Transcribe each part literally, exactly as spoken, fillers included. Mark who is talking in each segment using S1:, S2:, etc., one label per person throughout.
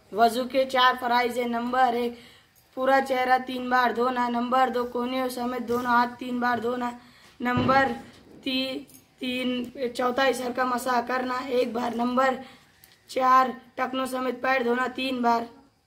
S1: वजू के चार फराइज है। नंबर एक, पूरा चेहरा तीन बार धोना। नंबर दो, कोहनियों समेत दोनों हाथ तीन बार धोना। नंबर ती, तीन चौथा सर का मसाह करना एक बार। नंबर चार, टखनों समेत पैर धोना तीन बार।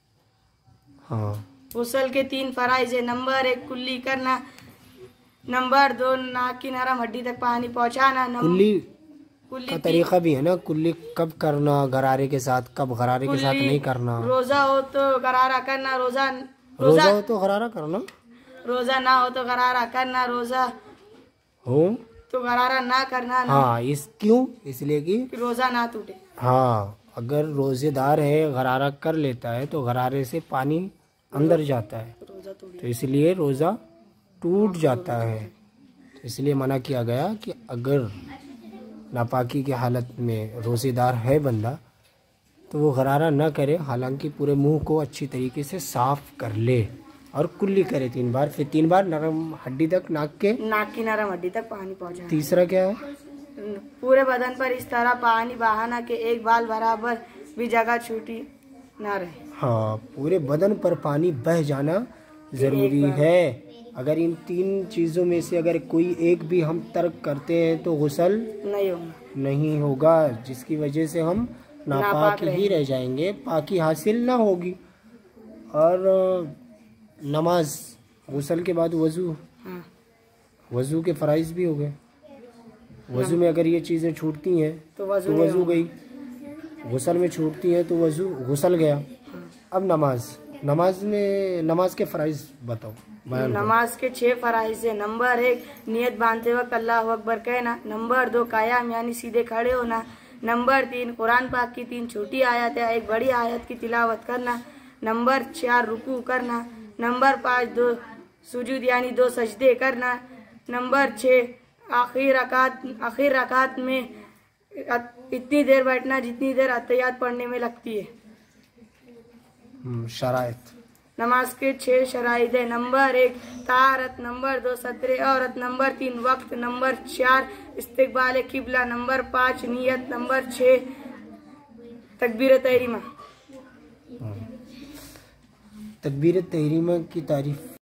S2: हाँ।
S1: गुस्ल के तीन फराइज है। नंबर एक, कुल्ली करना। नंबर दो, नाक की नरम हड्डी तक पानी पहुंचाना।
S2: कुल्ली
S1: कुल्ली
S2: का तरीका भी है ना, कुल्ली कब करना गरारे के साथ, कब गरारे के साथ नहीं करना।
S1: रोजा हो तो गरारा करना, रोजा
S2: रोजा हो तो गरारा करना,
S1: रोजा ना हो तो गरारा करना, रोजा
S2: हो
S1: तो गरारा ना करना ना।
S2: हाँ, इस क्यों? इसलिए कि
S1: रोजा ना टूटे।
S2: हाँ, अगर रोजेदार है गरारा कर लेता है तो गरारे से पानी अंदर जाता है, तो इसलिए रोजा टूट जाता है। तो इसलिए मना किया गया कि अगर नापाकी की हालत में रोजेदार है बंदा तो वो गरारा न करे, हालांकि पूरे मुंह को अच्छी तरीके से साफ कर ले और कुल्ली करे तीन बार, फिर तीन बार नरम हड्डी तक, नाक के
S1: नाक की नरम हड्डी तक पानी पहुंचाना।
S2: तीसरा क्या है?
S1: पूरे बदन पर इस तरह पानी बहाना कि एक बाल बराबर भी जगह छूटी ना रहे।
S2: हाँ, पूरे बदन पर पानी बह जाना जरूरी है। अगर इन तीन चीजों में से अगर कोई एक भी हम तर्क करते हैं तो गुस्ल
S1: नहीं होगा
S2: नहीं होगा, जिसकी वजह से हम नापाक ही रह जाएंगे, पाकी हासिल ना होगी। और नमाज, गुस्ल के बाद वजू,
S1: हाँ।
S2: वजू के फराइज भी हो गए। वजू में अगर ये चीजें छूटती हैं
S1: तो वजू,
S2: तो वजू गई, गुस्ल में छूटती हैं तो वजू गुस्ल गया।
S1: हाँ।
S2: अब नमाज, नमाज में नमाज के फराइज बताओ।
S1: नमाज के छह फराइज है। नंबर एक, नियत बांधते वक्त अल्लाह अकबर कहना। नंबर दो, कायम यानी सीधे खड़े होना। नंबर तीन, कुरान पाक की तीन छोटी आयत है, एक बड़ी आयत की तिलावत करना। नंबर चार, रुकू करना। नंबर पाँच, दो सुजूद यानी दो सजदे करना। नंबर छः, आखिर रकात आखिर रकात में इतनी देर बैठना जितनी देर अत्तहियात पढ़ने में लगती है।
S2: शराइत,
S1: नमाज के छह शराइत है। नंबर एक, तारत। नंबर दो, सत्रे औरत। नंबर तीन, वक्त। नंबर चार, इस्तिकबाल किबला। नंबर पाँच, नियत। नंबर छः, तकबीर तहरीमा।
S2: तकबीर तहरीमा की तारीफ